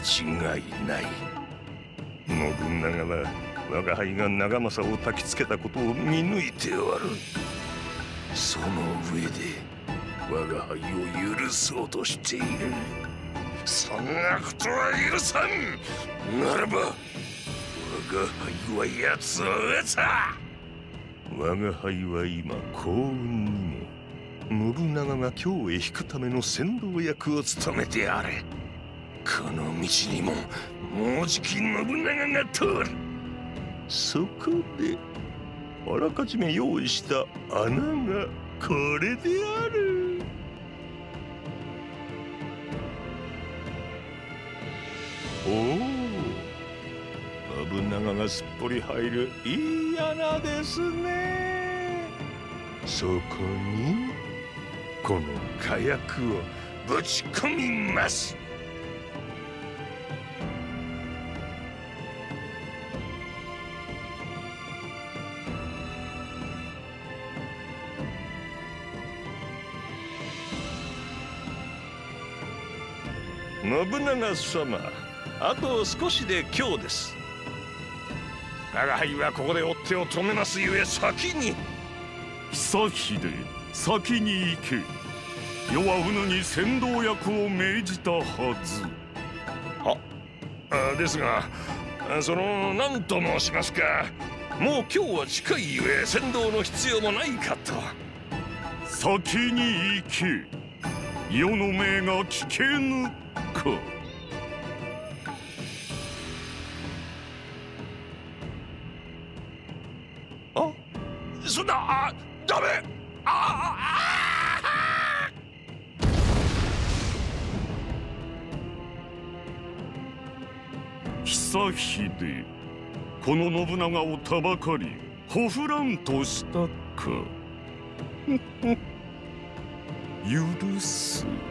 違いない。信長は我が輩が長政を焚きつけたことを見抜いておる。その上で我が輩を許そうとしている。そんなことは許さん。ならば我が輩は奴を討つ。我が輩は今幸運にも信長が京へ引くための先導役を務めてあれ。この道にももうじき信長が通る。そこであらかじめ用意した穴がこれである。おお、信長がすっぽり入るいい穴ですね。そこにこの火薬をぶち込みます。信長様、あと少しで今日です。我が輩はここで追っ手を止めますゆえ先に。 久秀、先に行け。余はうぬに先導役を命じたはず。 ですが、何と申しますか。もう今日は近いゆえ先導の必要もないかと。 先に行け。世の命が聞けぬか。 そんな、ダメ。 久秀、この信長をたばかりほふらんとしたか。許す。